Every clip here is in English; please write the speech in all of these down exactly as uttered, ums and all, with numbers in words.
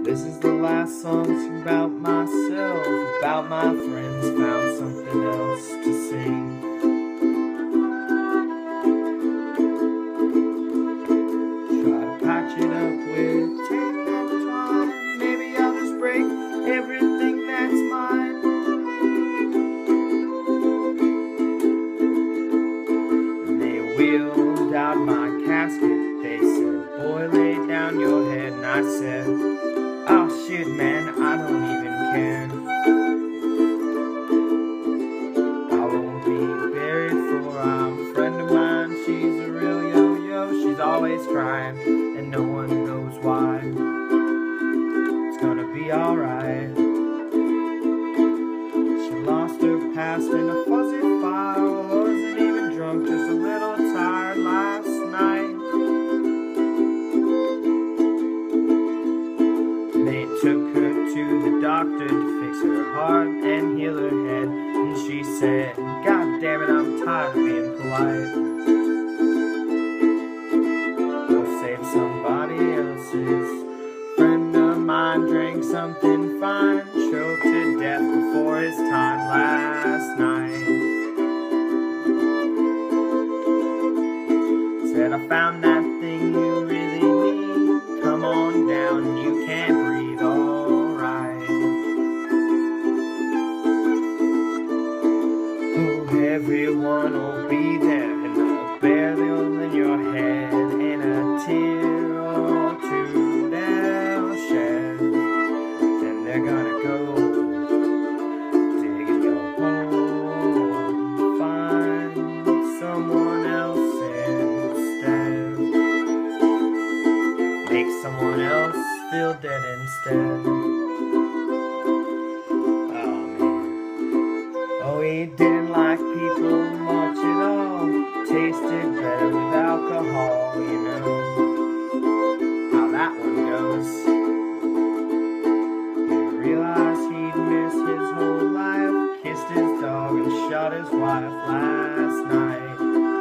This is the last song about myself, about my friends, found something else to sing. Try to patch it up with tape and twine. Maybe I'll just break everything that's mine. And they wheeled out my casket. They said, boy, lay down your head. And I said, oh shit, man, I don't even care. I won't be buried for I'm a friend of mine. She's a real yo-yo, she's always crying, and no one knows why. It's gonna be alright. She lost her past in a fuzzy file. Wasn't even drunk, just a little tired last night. They took her to the doctor to fix her heart and heal her head. And she said, God damn it, I'm tired of being polite. Go save somebody else's. Friend of mine drank something fine, choked to death before his time last night. Said, I found that thing you really need. Come on down, you can breathe alright. Oh, everyone will be there, and a burial in your head, and a tear or two they'll shed. Then they're gonna go dig in your hole, find someone else instead. Make someone else feel dead instead. Oh man. Oh, he didn't like people much at all. Tasted better with alcohol, you know how that one goes. He realized he'd missed his whole life, kissed his dog and shot his wife last night.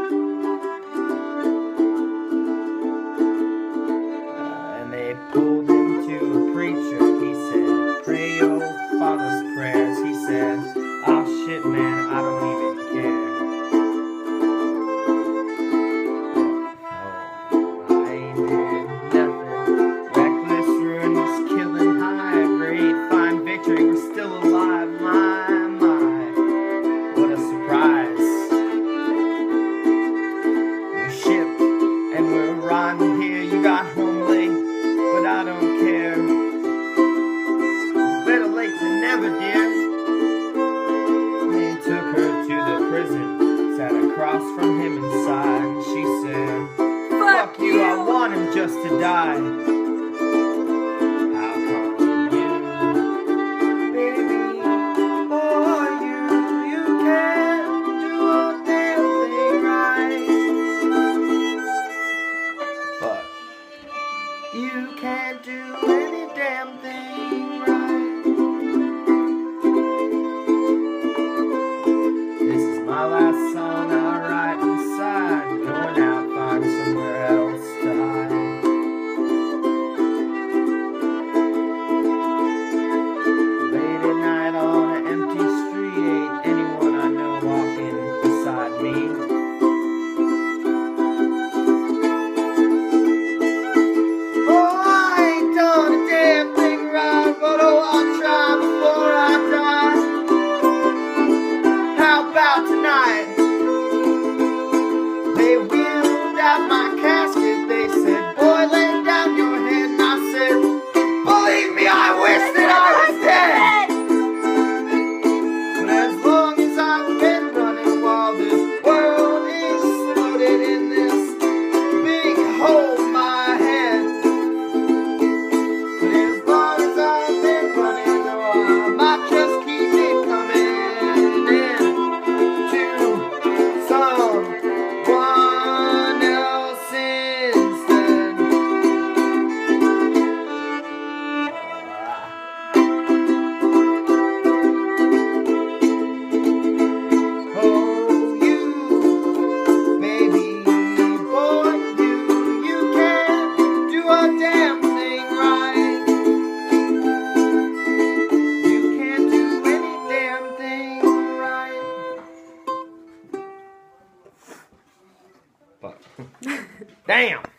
They pulled him to a preacher. He said, pray your father's prayers. He said, oh shit, man, I don't even care. Oh, I ain't did nothing. Reckless, ruinous, killing, high grade, fine victory. We're still alive, my, my. What a surprise. We shipped and we're riding here. You got home late, but I don't care. Better late than never, dear. They took her to the prison, sat across from him inside, and she said, fuck you, I want him just to die. How come you, baby, boy, you, you can't do a damn thing right. But you can't do any damn thing right. This is my last song I write inside. Going out, find somewhere else to hide. Late at night on an empty street, ain't anyone I know walking beside me. Tonight, they wheeled out my casket. They said, boy, lay down your head. And I said, believe me, I wish that I was dead. But as long as I've been running, while this world is floated in this big hole in my head. But as long as I've been running, oh, I might just keep it coming in. Someone But damn.